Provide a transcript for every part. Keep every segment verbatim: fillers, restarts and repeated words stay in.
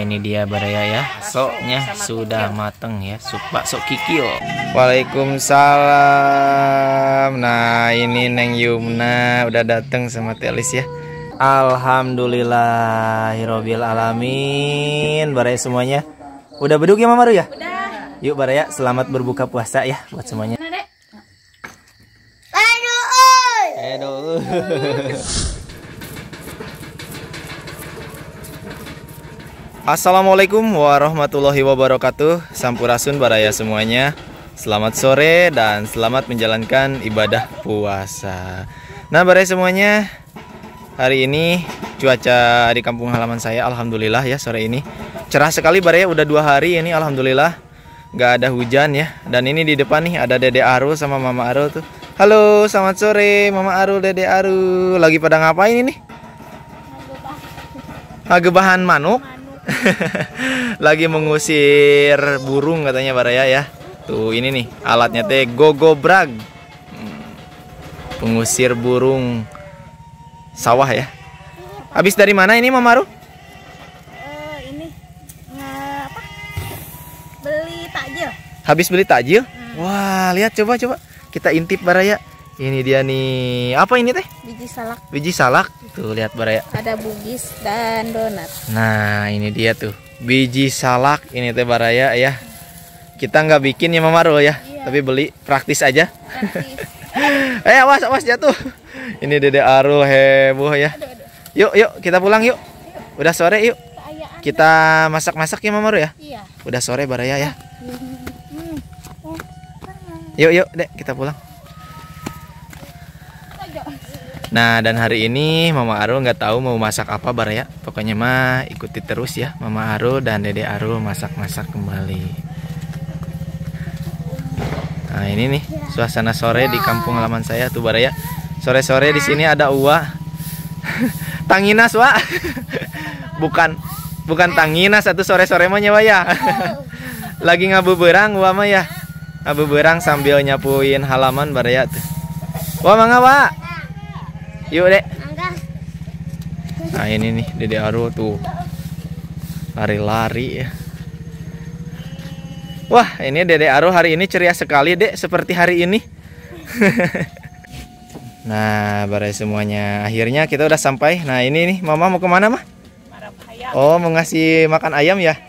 ini dia baraya ya. Soknya sudah mateng ya. Sup bakso kikil. Waalaikumsalam. Nah, ini Neng Yumna udah datang sama Telis ya. Alhamdulillahirobbil alamin. Baraya semuanya. Udah beduk ya Mama Ru ya? Udah. Yuk baraya, selamat berbuka puasa ya buat semuanya. Aduh. Assalamualaikum warahmatullahi wabarakatuh. Sampurasun baraya semuanya. Selamat sore dan selamat menjalankan ibadah puasa. Nah baraya semuanya, hari ini cuaca di kampung halaman saya alhamdulillah ya sore ini cerah sekali baraya. Udah dua hari ini alhamdulillah nggak ada hujan ya. Dan ini di depan nih ada Dede Arul sama Mama Arul tuh. Halo, selamat sore Mama Arul, Dede Arul. Lagi pada ngapain ini? Ngagebahan manuk. Lagi mengusir burung katanya baraya ya. Tuh ini nih alatnya teh gogobrag. Pengusir burung sawah ya. Habis dari mana ini Mama Arul? Uh, ini nge, apa? Beli takjil. Habis beli takjil? Hmm. Wah, lihat coba coba. Kita intip baraya. Ini dia nih. Apa ini teh? Biji salak. Biji salak. Tuh lihat baraya. Ada bugis dan donat. Nah, ini dia tuh. Biji salak ini teh baraya ya. Kita nggak bikin ya Mama Arul ya. Iya. Tapi beli praktis aja. Praktis. Eh, awas awas jatuh. Ini Dede Arul heboh ya. Aduh, aduh. Yuk, yuk kita pulang yuk. Udah sore yuk. Kita masak-masak ya Mama Arul ya. Iya. Udah sore baraya ya. Yuk, yuk, Dek, kita pulang. Nah, dan hari ini Mama Arul nggak tahu mau masak apa baraya. Pokoknya mah ikuti terus ya Mama Arul dan Dede Arul masak-masak kembali. Nah, ini nih suasana sore di kampung halaman saya tuh baraya. Sore-sore di sini ada Uwa. Tanginas, Wa. Bukan bukan Tanginas satu sore-sore mah nyawa ya. Lagi ngabuberang Uwa mah ya. Ngabuberang sambil nyapuin halaman baraya tuh. Wah, mangga, Wa. Yuk, Dek. Nah, ini nih Dede Arul tuh. Lari-lari ya. Wah, ini Dede Arul hari ini ceria sekali, Dek, seperti hari ini. Nah, baraya semuanya. Akhirnya kita udah sampai. Nah, ini nih, Mama mau kemana, Mah? Oh, mau ngasih makan ayam ya?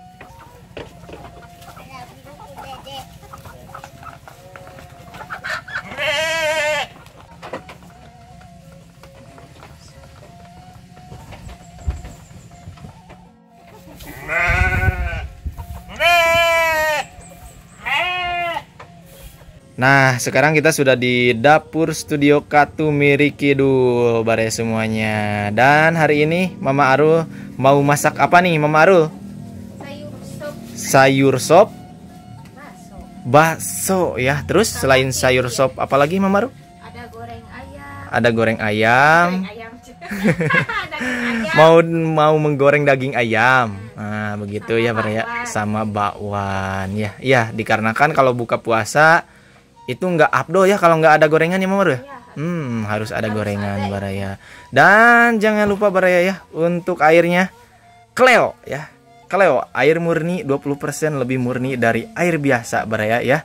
Nah, sekarang kita sudah di dapur studio Katumiri Kidul baraya semuanya. Dan hari ini Mama Arul mau masak apa nih Mama Arul? Sayur sop. Sayur sop? Bakso. Bakso ya. Terus selain sayur sop apa lagi Mama Arul? Ada goreng ayam. Ada goreng ayam. Goreng ayam. ayam. Mau mau menggoreng daging ayam. Nah, begitu sama ya baraya sama bakwan ya. Iya, dikarenakan kalau buka puasa itu nggak abdo ya kalau nggak ada gorengan ya Mama Arul ya? Hmm, harus ada harus gorengan ada, baraya. Dan jangan lupa baraya ya untuk airnya Cleo ya. Cleo air murni dua puluh persen lebih murni dari air biasa baraya ya.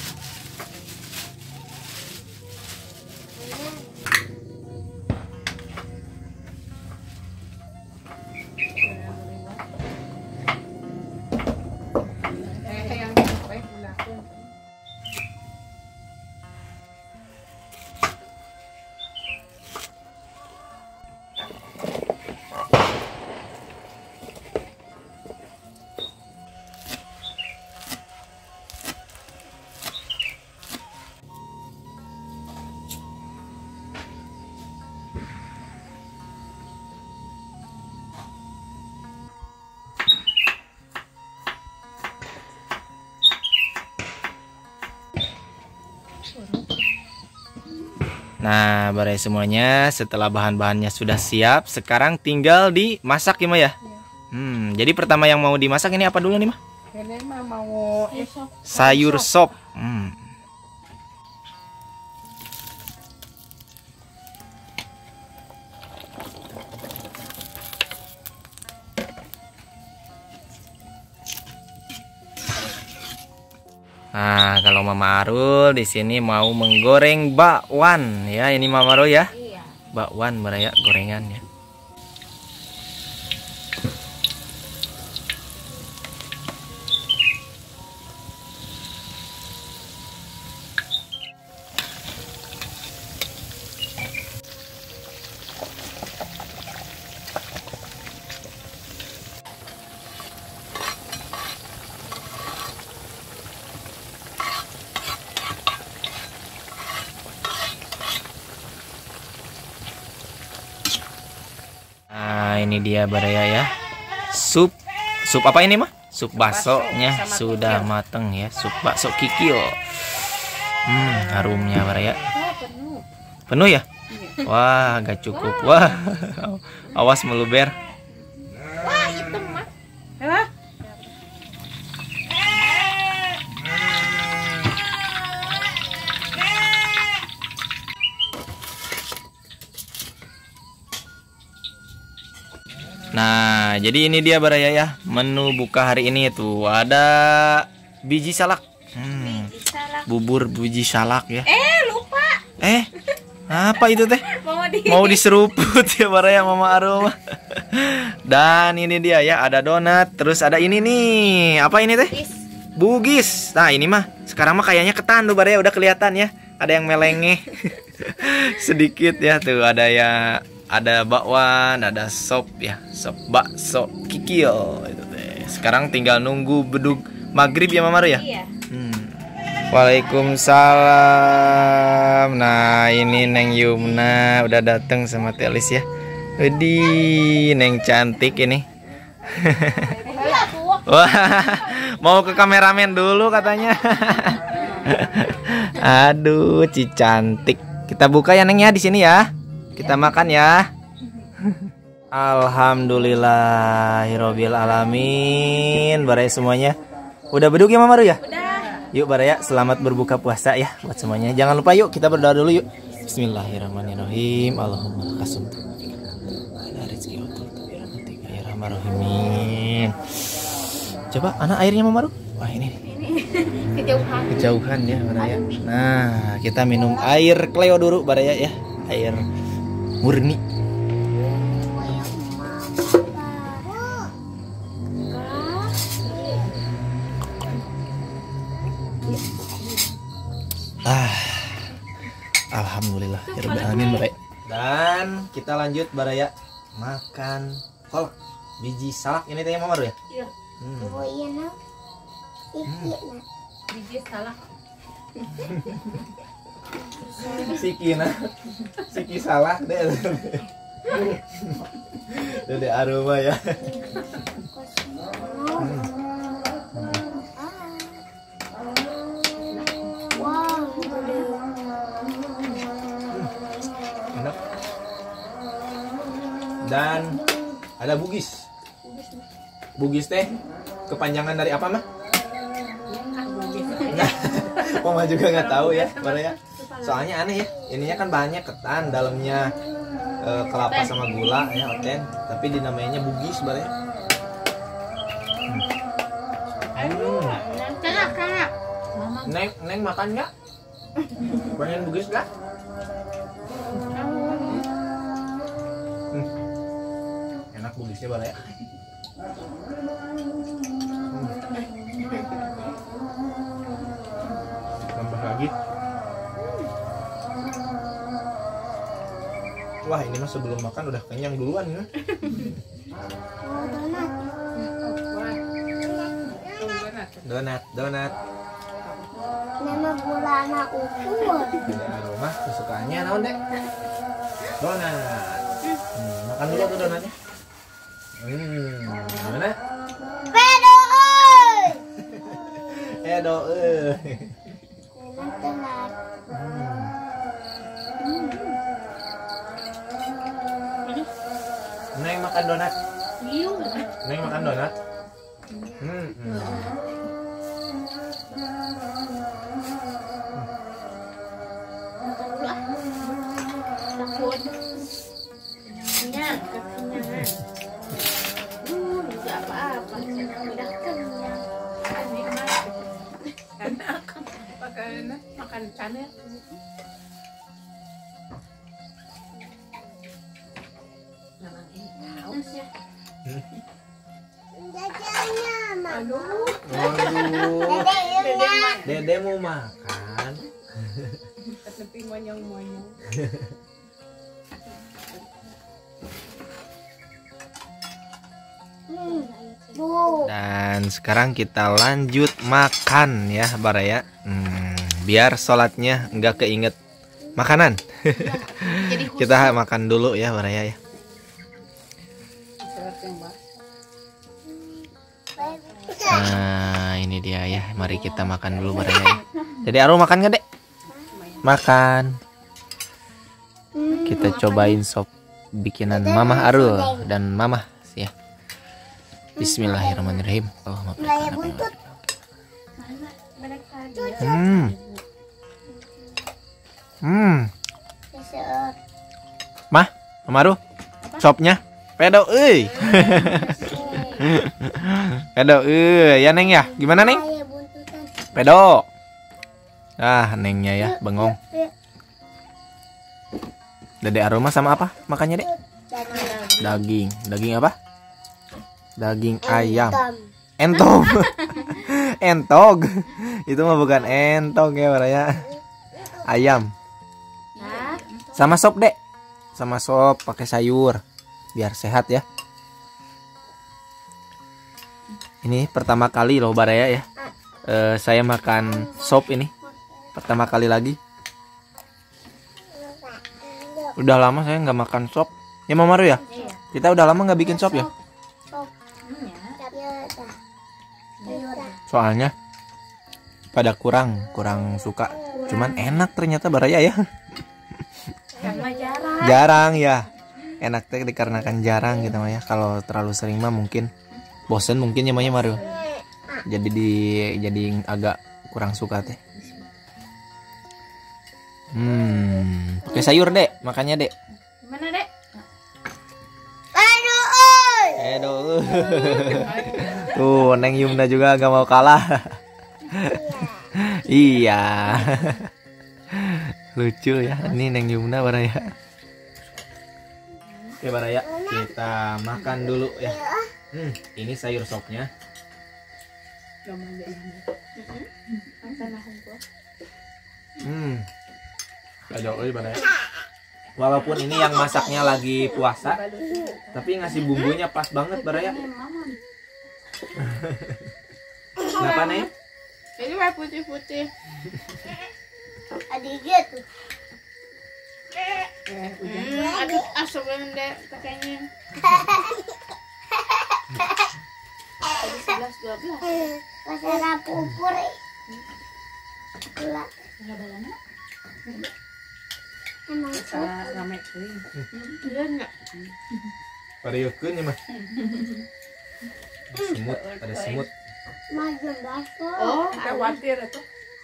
Nah, baraya semuanya setelah bahan-bahannya sudah siap, sekarang tinggal dimasak ya, Ma ya? Hmm, jadi pertama yang mau dimasak ini apa dulu nih, Ma? Ini mah mau sayur sop. Hmm. Nah, kalau Mama Arul di sini mau menggoreng bakwan ya. Ini Mama Arul ya. Iya. Bakwan baraya gorengan ya. Nah, ini dia baraya ya. Sup. Sup apa ini mah? Sup baksonya Bakso sama sudah kikil. mateng ya. Sup bakso kikil. Hmm, harumnya baraya. Oh, penuh. Penuh ya? Wah, gak cukup. Wah. Awas meluber. Wah, hitam mah. Hah? Nah, jadi ini dia baraya ya. Menu buka hari ini tuh ada biji salak. Hmm, Salah. bubur biji salak ya. Eh, lupa. Eh, apa itu teh? Mau di Mau diseruput ya baraya Mama Arul. Dan ini dia ya, ada donat, terus ada ini nih. Apa ini teh? Is. Bugis. Nah, ini mah sekarang mah kayaknya ketan tuh baraya, udah kelihatan ya. Ada yang melengeh. Sedikit ya tuh, ada ya, ada bakwan, ada sop ya, sop bakso kikil itu teh. Sekarang tinggal nunggu bedug maghrib ya Mama Arul ya. Iya. Hmm. Waalaikumsalam. Nah, ini Neng Yumna udah datang sama Telis ya. Widih, Neng cantik ini. Wah, mau ke kameramen dulu katanya. Aduh, Ci cantik. Kita buka ya Neng ya di sini ya. Kita makan ya. Alhamdulillahirobbil alamin. Baraya semuanya. Udah beduk ya Mama Arul ya? Udah. Yuk baraya, selamat berbuka puasa ya buat semuanya. Jangan lupa yuk kita berdoa dulu yuk. Bismillahirrahmanirrahim. Allahumma kasum. Ada rezeki otot ya rahmarohimin. Coba anak airnya Mama Arul. Wah ini Kejauhan. kejauhan ya baraya. Nah, kita minum air Cleo dulu baraya ya. Air murni. Ah, alhamdulillah ya rabbil alamin baraya. Dan kita lanjut baraya makan kolak biji salak ini teh Mama Arul ya. Iya. Hmm. Oh iya nak, iki nak. Biji salah. Siki nah, Siki salah deh. Dede aroma ya. Wow, Enak. Dan ada bugis. Bugis teh kepanjangan dari apa mah? Mama juga nggak tahu ya, baraya. Soalnya aneh ya, ininya kan banyak ketan, dalamnya eh, kelapa sama gula ya, oten. Tapi dinamainnya bugis baraya. Hmm. Kanak, kanak. Neng, neng makan nggak? Pengen bugis nggak? Hmm. Enak bugisnya baraya. Tambah lagi. Wah, ini mah sebelum makan udah kenyang duluan ya. Donat, donat. nama gula anak ukur. Ada rumah kesukaannya naon dek? Donat. Hmm, makan dulu tuh donatnya. Hmm, gimana? Pedo, oi. Edo, eh. Enak telat. Neng makan donat. Iu. Neng makan donat. Hmm. hmm. Takut. Kenyang, kekenyangan. Uh, nggak apa-apa. Udah kenyang. Nikmat. Enak. makannya. Jajannya mama. Aduh. Waduh. Dedeknya. Dede mau makan. Tapi monyong-monyong. Hmm. Bu. Dan sekarang kita lanjut makan ya Baraya. Hmm, biar sholatnya nggak keinget makanan. Jadi khusus. Kita makan dulu ya Baraya ya. Nah ini dia ya. Mari kita makan dulu Baraya ya. Jadi Arul makan nggak dek? Makan. Kita cobain sop bikinan Mamah Arul dan Mamah ya. Bismillahirrahmanirrahim. Allahumma Mulai buntut. Hmm. Hmm. Besar. Mah, Mamaru. Sopnya pedo euy. Pedo euy, ya Neng ya. Gimana Neng? Mulai buntutan. Pedo. Ah, Nengnya ya, bengong. Dede Aroma sama apa? Makannya, Dek? Daging. Daging apa? Daging ayam. Entong. Entog. Itu mah bukan entong ya, Baraya. Ayam. Sama sop, Dek. Sama sop pakai sayur. Biar sehat ya. Ini pertama kali loh Baraya ya. Uh, saya makan sop ini. Pertama kali lagi. Udah lama saya nggak makan sop. Ya Mamaru ya? Kita udah lama nggak bikin sop ya? Soalnya pada kurang, kurang suka. Cuman enak ternyata Baraya ya. Jarang ya. Enak teh dikarenakan jarang gitu ya. Kalau terlalu sering mah mungkin bosen mungkin ya Maru. Jadi di jadi agak kurang suka teh. Hmm, pakai sayur Dek, makannya Dek. Mana Dek? Aduh, oi. Aduh. Tuh, Neng Yumna juga gak mau kalah. Iya. Lucu ya, ini Neng Yumna Baraya. Oke Baraya, kita makan dulu ya. Hmm, ini sayur sopnya. Hmm. Ada oi Baraya. Walaupun ini yang masaknya lagi puasa, tapi ngasih bumbunya pas banget Baraya. Kenapa nih? Ini warna putih-putih. Adik gitu. Hmm, aduh, asupan deh pakainya. sebelas dua belas. Masalah pupur. Gula. Emang Rame kering. Iya enggak? Parieukeun ya mah. Semut, ada semut. maju baso. Oh, khawatir itu.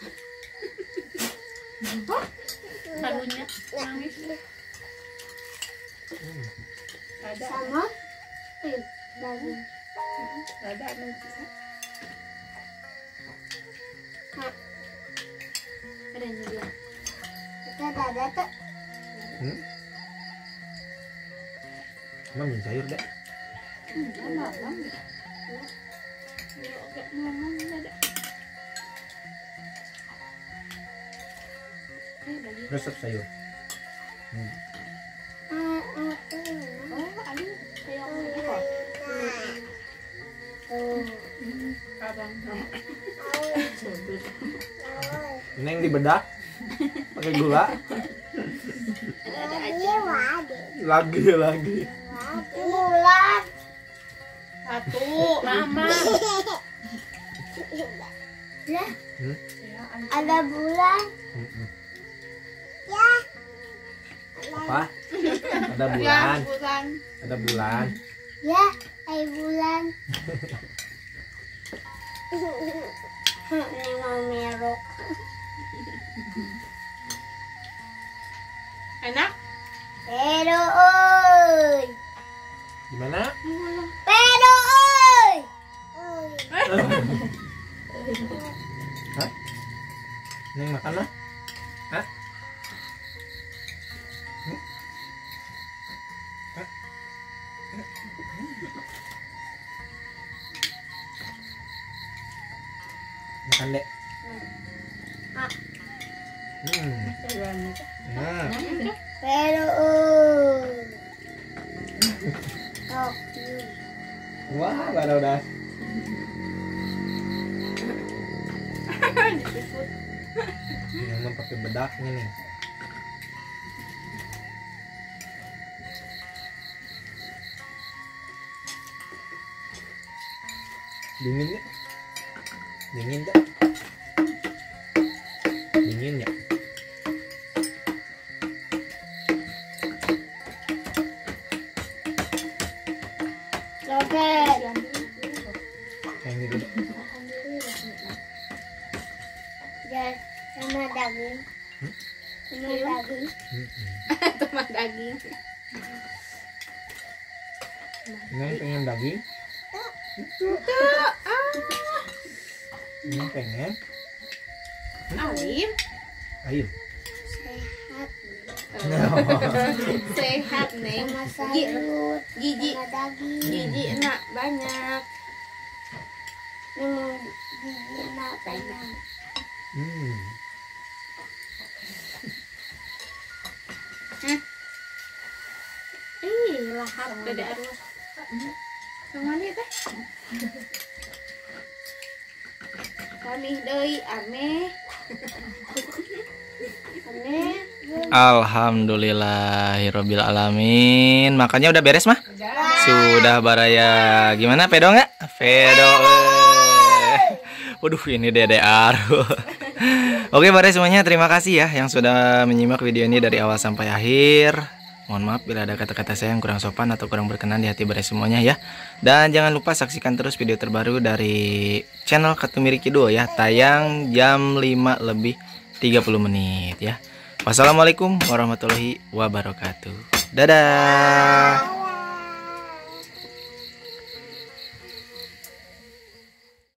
Halunya nangis. Ada Sama eh, daging. ada nanti. Ada juga. Kita dada tuh. Hmm? Emang minum sayur deh. Enggak, enggak. Enggak ngomong ada. Resep sayur. Hmm. Ah, ah, tuh. Oh, ada kayak ini kok. Tuh. Abang. Neng dibedah pakai gula. Ada Lagi aja. waduh. Lagi lagi. Bulan. Satu, lama. Ya, Hmm? Ya, ada bulan. Hmm. Ya. Apa? Ada ya, bulan. bulan. Ada bulan. Ya, hai bulan. Ini mau merok. Enak? Pero oi. Gimana? Pero oi. Hah? Neng makan lah. Hah? Makan dek. Hmm. Nah. Pero ơi. Học Wah, baru udah. Yang pakai bedaknya nih. Dingin ya? Dingin tak? Dingin ya? Coklat. Yang gitu. Dan sama daging. Sama daging. Teman daging. Neng pengen daging? Neng pengen? Alim. Ayo. Sehat. Sehat neng. Sama Gi- sayur. Gigi. Sama daging. Gigi nak banyak. Memang gigi nak banyak. Hmm. Ih, lahap dede arwah. Yang mana teh? Kami deui ame. Ame. Alhamdulillahirobbil alamin. Makannya udah beres mah? Sudah Baraya. Gimana pedo nggak? Pedo. Waduh, ini Dede Aru. Oke Baraya semuanya, terima kasih ya yang sudah menyimak video ini dari awal sampai akhir. Mohon maaf bila ada kata-kata saya yang kurang sopan atau kurang berkenan di hati Baraya semuanya ya. Dan jangan lupa saksikan terus video terbaru dari channel Katumiri Kido ya. Tayang jam lima lebih tiga puluh menit ya. Wassalamualaikum warahmatullahi wabarakatuh. Dadah.